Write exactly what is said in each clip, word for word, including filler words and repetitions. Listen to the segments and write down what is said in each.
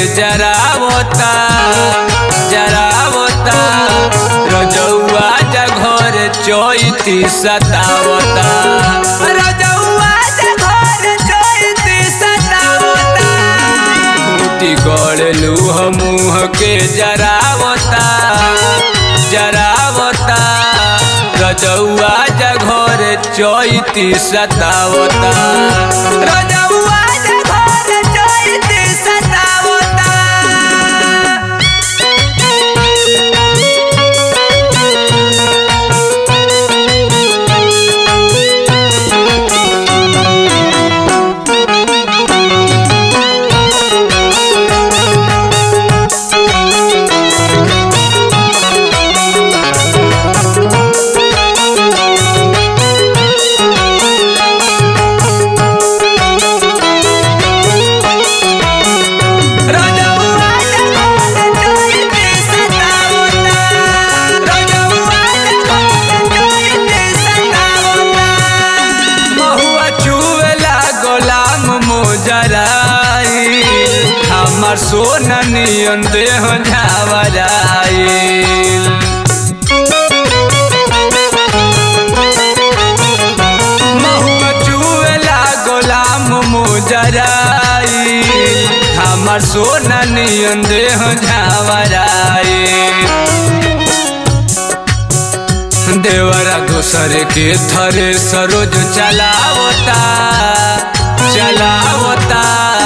जरावता जरावता रजौआ जा घर चैती सतावता रजौआ जा घर चैती सतावता खूटी गड़लू मुँह के जरावता जरावता रजौआ जा घर चैती सतावता रजौआ जा घर चैती सतावता। हमार सोना नियन देह झावराइल महुआ चुएला गोलाम मुजराइल हमार सोना नियन देह झावराइल देवरा दोसर के थरे सरोज चलावता चलावता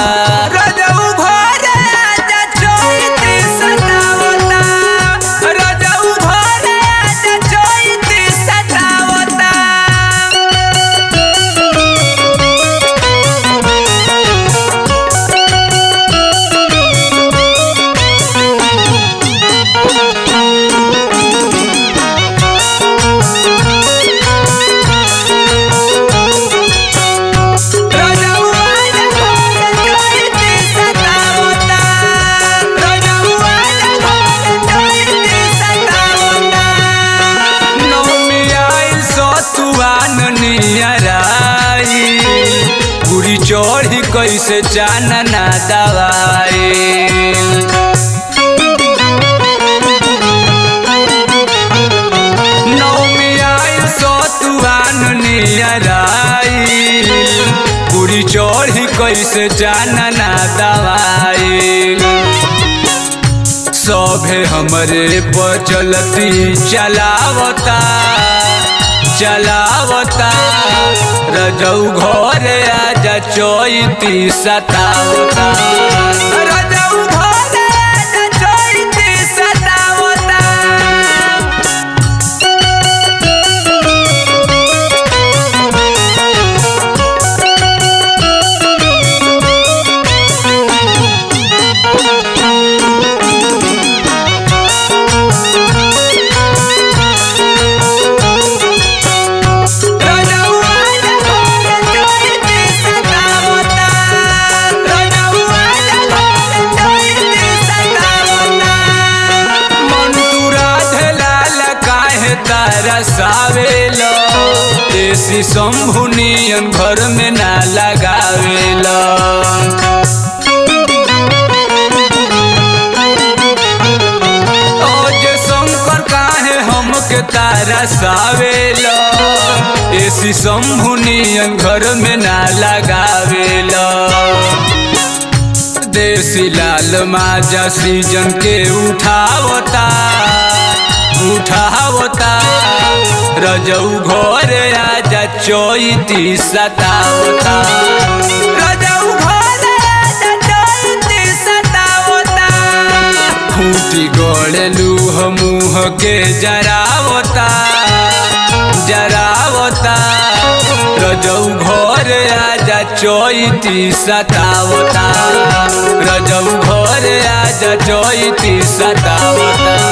पूरी चढ़ी कैसे जानना दवाई नौमी आइल सतुआन नियराइल पूरी चढ़ी कैसे जानना दवाई सभे हमरे पर चलती चलावता चलावता रजौ घर आजा चैती सतावता रजौ घर आजा चैती सतावता। रसावेलो देसी शंभु नियन घर में ना लगावेलो ओ जे शंकर काहे हमके तारा सावेलो देसी शंभु नियन घर में ना लगावेलो देसी लाल माजा सीजन के उठावता उठावता रजौ घर आजा चैती सतावता रजौ घर आजा चैती सतावता खूटी गड़लू मुँह के जरावता जरावता रजौ घर आजा चैती सतावता रजौ घर आजा चैती सतावता।